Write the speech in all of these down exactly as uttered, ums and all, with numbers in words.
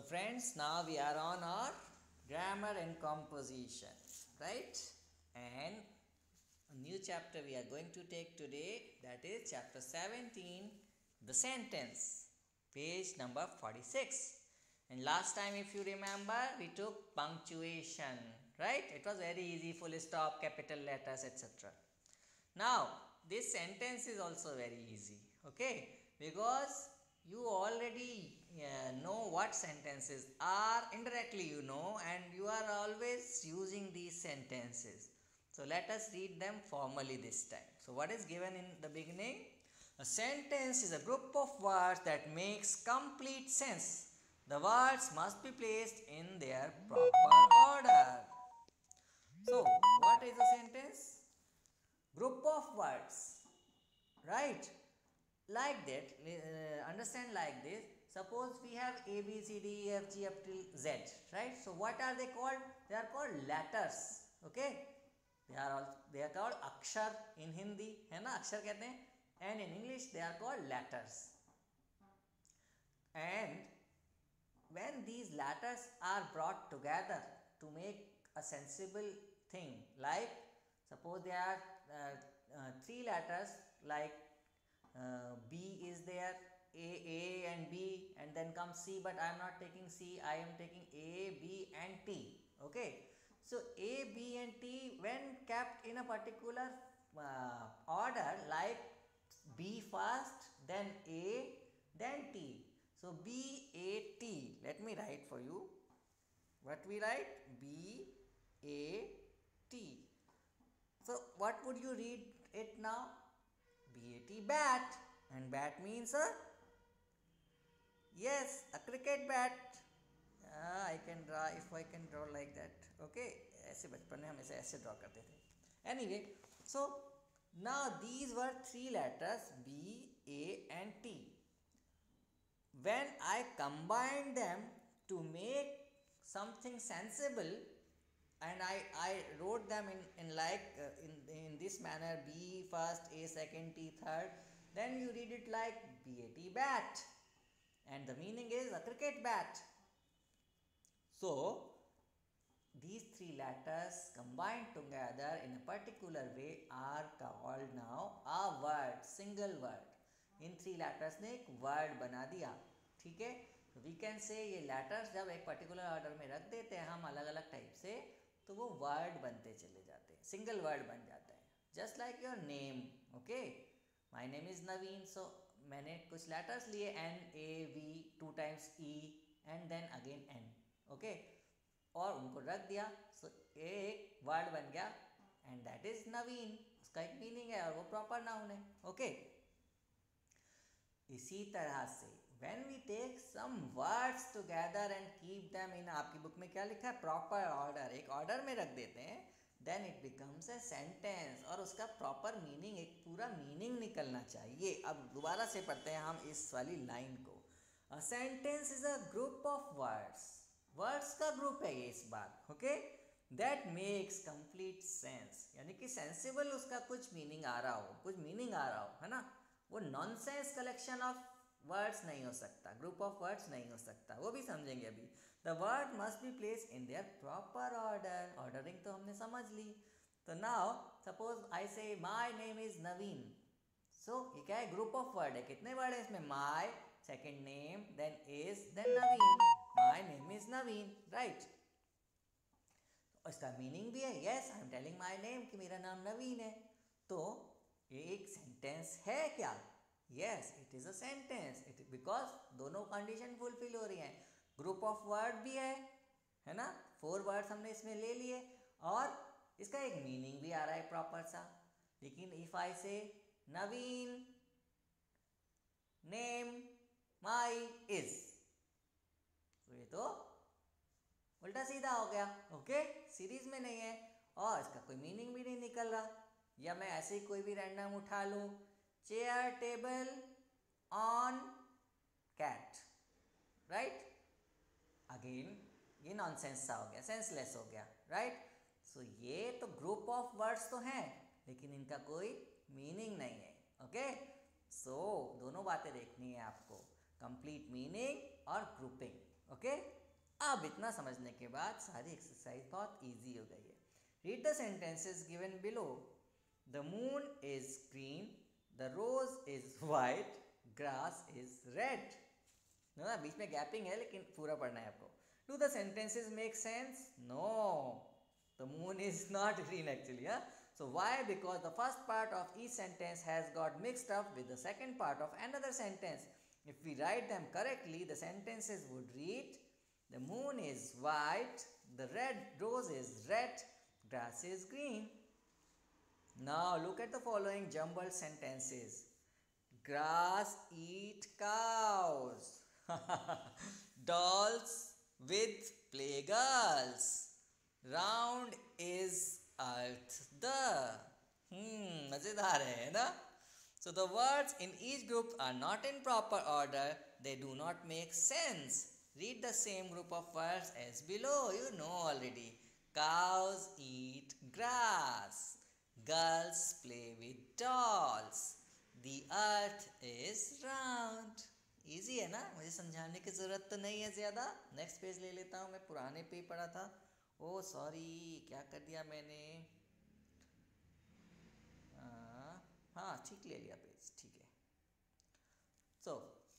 friends, now we are on our grammar and composition, right? And a new chapter we are going to take today, that is chapter seventeen, the sentence, page number forty-six. And last time, if you remember, we took punctuation, right? It was very easy, full stop, capital letters, et cetera. Now, this sentence is also very easy, okay? Because you already uh, know what sentences are, indirectly you know, and you are always using these sentences. So let us read them formally this time. So what is given in the beginning? A sentence is a group of words that makes complete sense. The words must be placed in their proper order. So what is a sentence? Group of words, right? Like that, uh, understand like this. Suppose we have A, B, C, D, E, F, G up till Z, right? So what are they called? They are called letters, okay? They are all they are called akshar in Hindi, है ना? अक्षर कहते हैं, and in English they are called letters. And when these letters are brought together to make a sensible thing, like suppose there are uh, uh, three letters, like uh, B is there, A, A and B, and then comes C, but I am not taking C, I am taking A, B and T, okay? So A, B and T, when kept in a particular uh, order, like B first, then A, then T. So B, A, T. Let me write for you. What we write? B, A, T. So what would you read it now? B, A, T, bat. And bat means a, yes, a cricket bat. Uh, I can draw, if I can draw like that. Okay. ऐसे बचपन में हम ऐसे ऐसे draw करते थे. Anyway, so now these were three letters B, A and T. When I combine them to make something sensible, and I, I wrote them in, in like uh, in, in this manner, B first, A second, T third, then you read it like B A T, bat, and the meaning is a cricket bat. So these three letters combined together in a particular way are called now a word, single word. इन three letters ने एक word बना दिया, ठीक है? We can say ये letters जब एक पर्टिकुलर ऑर्डर में रख देते हैं हम अलग अलग टाइप से, तो वो वर्ड बनते चले जाते हैं, सिंगल वर्ड बन जाता है. Just like your name, okay? My name is Naveen, so मैंने कुछ लेटर्स लिए, N A V, two times E and then again N, okay? और उनको रख दिया, सो so एक वर्ड बन गया, एंड दैट इज नवीन. उसका एक मीनिंग है और वो प्रॉपर नाउन है, ओके? इसी तरह से when we take some words together and keep them in, आपकी बुक में क्या लिखा है? प्रॉपर ऑर्डर, एक ऑर्डर में रख देते हैं, then it becomes a sentence, और उसका प्रॉपर मीनिंग, एक पूरा मीनिंग निकलना चाहिए. अब दोबारा से पढ़ते हैं हम इस वाली लाइन को. A sentence is a group of words, words का ग्रुप है ये इस बार, okay? That makes complete sense, यानी कि सेंसिबल उसका कुछ मीनिंग आ रहा हो, कुछ मीनिंग आ रहा हो, है ना? वो नॉनसेंस कलेक्शन ऑफ वर्ड्स नहीं हो सकता, ग्रुप ऑफ वर्ड्स नहीं हो सकता, वो भी समझेंगे अभी. The word must be place in their proper order. Ordering तो हमने समझ ली. तो नाउ सपोज आई से माई नेम इज नवीन, सो ये क्या है? ग्रुप ऑफ वर्ड है. कितने वर्ड है इसमें? My, second name, then is, then Naveen. My name is Naveen, right? इसका मीनिंग भी है, yes I am telling my name, कि मेरा नाम नवीन है. तो ये एक सेंटेंस है क्या? Yes, it is a sentence. It because दोनों कंडीशन फुलफिल हो रही हैं. ग्रुप ऑफ वर्ड भी है, है ना? फोर वर्ड्स हमने इसमें ले लिए, और इसका एक मीनिंग भी आ रहा है प्रॉपर सा. लेकिन इफ आई से नवीन नेम माई इज, तो ये तो उल्टा सीधा हो गया, ओके? सीरीज में नहीं है और इसका कोई मीनिंग भी नहीं निकल रहा. या मैं ऐसे ही कोई भी रैंडम उठा लूँ, chair, table, on, cat, right? Again ये नॉनसेंस सा हो गया, सेंसलेस हो गया, राइट? सो ये तो ग्रुप ऑफ वर्ड्स तो हैं, लेकिन इनका कोई मीनिंग नहीं है, ओके? सो दोनों बातें देखनी है आपको, कंप्लीट मीनिंग और ग्रुपिंग, ओके? अब इतना समझने के बाद सारी एक्सरसाइज बहुत इजी हो गई है. Read the sentences given below. The moon is green, the rose is white, grass is red. ना बीच में गैपिंग है लेकिन पूरा पढ़ना है आपको. Do the sentences make sense? No, the moon is not green actually. हाँ, so why? Because the first part of each sentence has got mixed up with the second part of another sentence. If we write them correctly, the sentences would read: the moon is white, the red rose is red, grass is green. Now look at the following jumbled sentences. Grass eat cows. Dolls with play girls. Round is earth the. Hmm, मजेदार है ना? So the words in each group are not in proper order. They do not make sense. Read the same group of words as below. You know already. Cows eat grass. Girls play with dolls. The earth is round. Easy है ना? मुझे समझाने की ज़रूरत तो नहीं है ज़्यादा. नेक्स्ट पेज ले लेता हूँ. मैं पुराने पे ही पढ़ा था. ओ सॉरी, क्या कर दिया मैंने? हाँ, ठीक ले लिया पेज. ठीक है. सो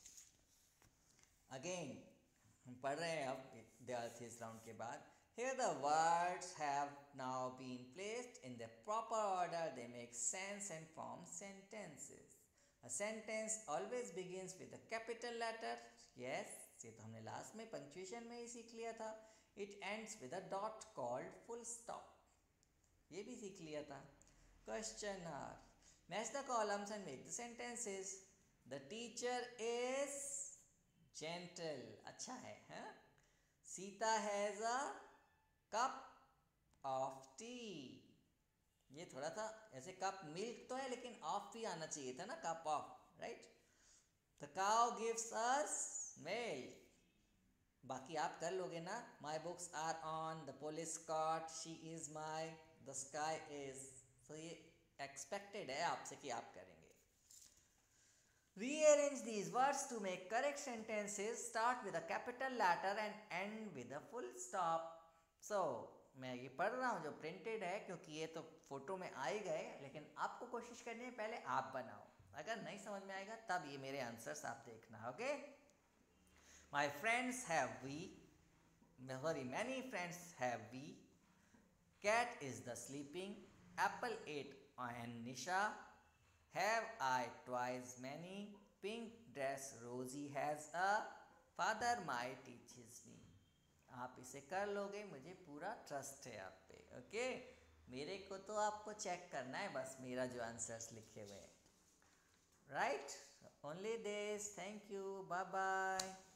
अगेन हम पढ़ रहे हैं अब द अर्थ इज राउंड के बाद. Here the words have now been placed in the proper order. They make sense and form sentences. A sentence always begins with a capital letter. Yes, ये तो हमने लास्ट में punctuation में ही सीख लिया था. It ends with a dot called full stop. ये भी सीख लिया था. Question R. Match the columns and make the sentences. The teacher is gentle. अच्छा है, हाँ? Sita has a cup of tea. ये थोड़ा सा ऐसे कप मिल्क तो है लेकिन ऑफ भी आना चाहिए था ना, cup of, right? The cow gives us milk. बाकी आप कर लोगे ना. My books are on the police cot, she is my, the sky is. तो ये एक्सपेक्टेड है आपसे कि आप करेंगे. Rearrange these words to make correct sentences. Start with a capital letter and end with a full stop. So मैं ये पढ़ रहा हूँ जो प्रिंटेड है क्योंकि ये तो फोटो में आ ही गए, लेकिन आपको कोशिश करनी है पहले आप बनाओ. अगर नहीं समझ में आएगा तब ये मेरे आंसर्स आप देखना. Okay. My friends have we, sorry many friends have we. Cat is the sleeping. Apple ate and Nisha. Have I twice many? Pink dress Rosie has a. Father my teaches me. आप इसे कर लोगे, मुझे पूरा trust है आप पे. Okay, मेरे को तो आपको चेक करना है बस मेरा जो आंसर्स लिखे हुए हैं. Right, only this. Thank you, bye bye.